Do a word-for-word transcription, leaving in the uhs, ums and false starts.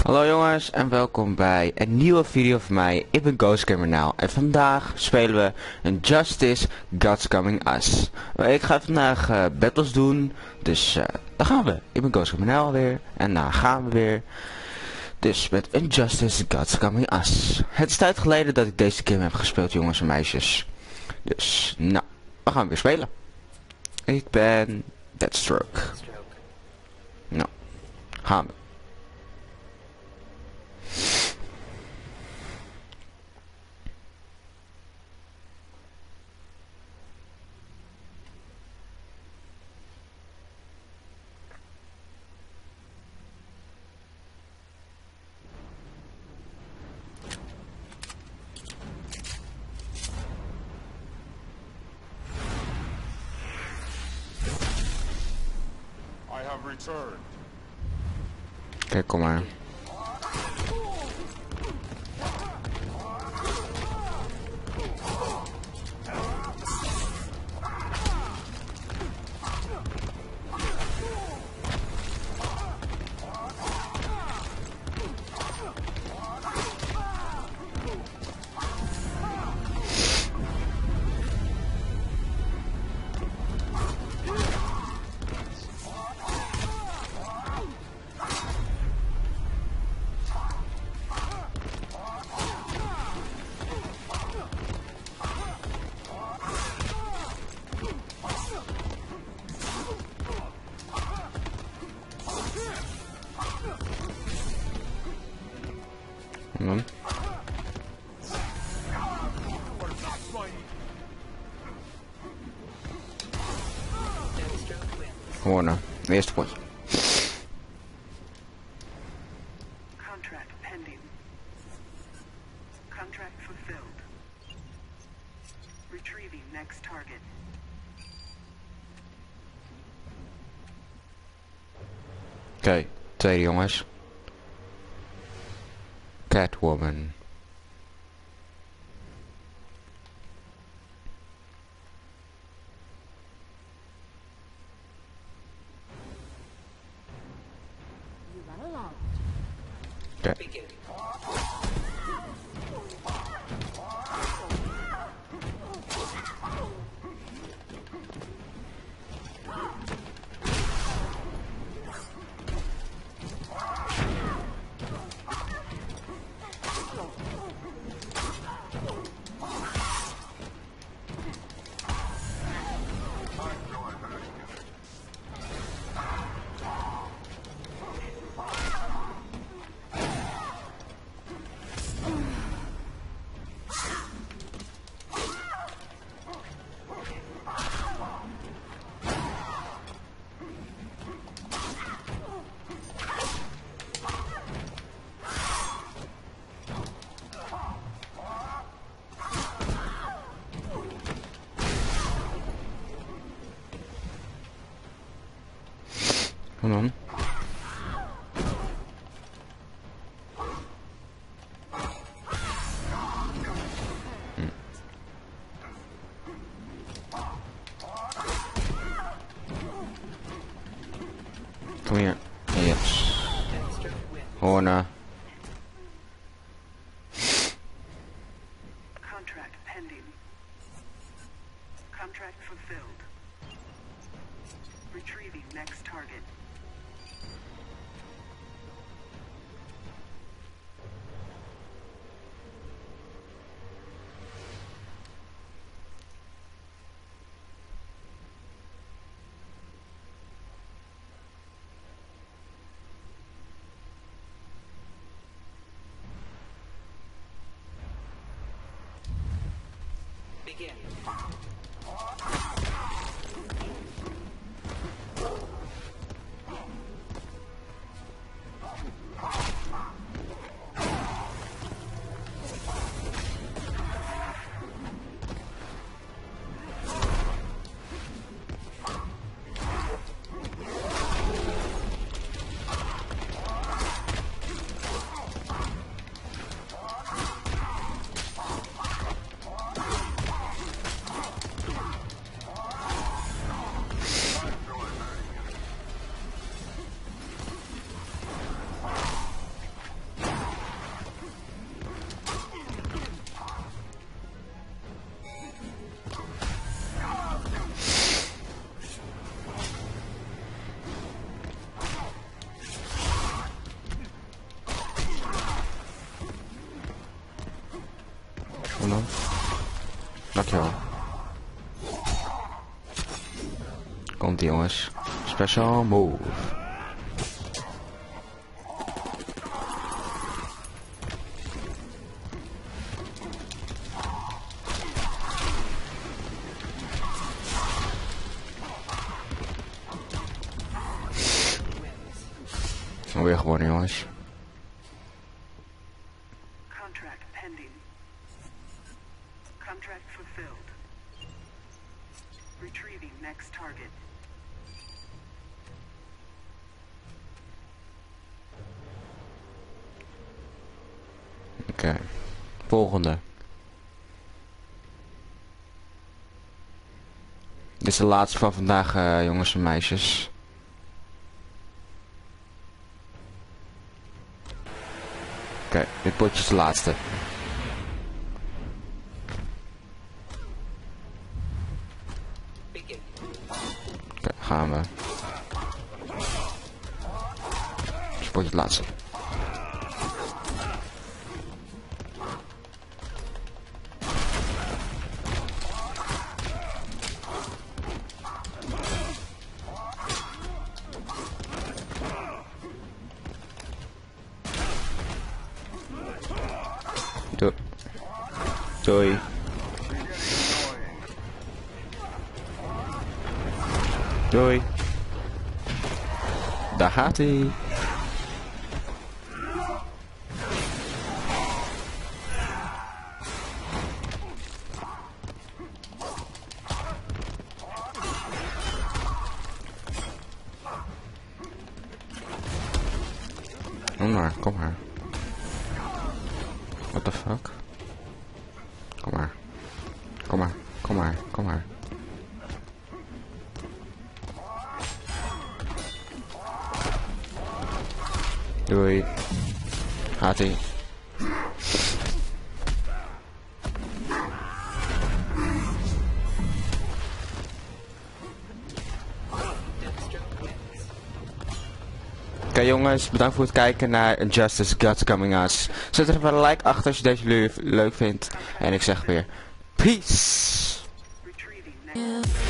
Hallo jongens en welkom bij een nieuwe video van mij. Ik ben GhostGamerNow en vandaag spelen we een Justice Gods Coming Us. Maar ik ga vandaag uh, battles doen, dus uh, daar gaan we. Ik ben GhostGamerNow alweer en daar gaan we weer. Dus met een Justice Gods Coming Us. Het is tijd geleden dat ik deze game heb gespeeld, jongens en meisjes. Dus nou, we gaan weer spelen. Ik ben Deathstroke. Nou, gaan we. Kijk, kom maar. Hmm. Gewoon nou, eerste potje. Contract pending. Contract fulfilled. Retrieving next target. Oké, okay, tweede jongens. Catwoman. Okay. Hold on. Hmm. Come here. Yes. Horner. Contract pending. Contract fulfilled. Retrieving next target. Begin. hem dan. Dankjewel. Komt ie jongens. Special move. Weer gewonnen jongens. Contract pending. Contract fulfilled. Retrieving next target. Oké. Okay. Volgende. Dit is de laatste van vandaag, uh, jongens en meisjes. Oké, okay, dit potje is de laatste. Oké, okay, gaan we. Dit potje het laatste. Doei. Doei. Doei. Daar gaat hij. Kom maar, kom maar. What the fuck? Kom maar. Kom maar, kom maar, kom maar. Doei. Gaat ie. Oké okay, jongens, bedankt voor het kijken naar Injustice Gods Coming Us. Zet er even een like achter als je deze le leuk vindt. En ik zeg weer, peace! Retrieving next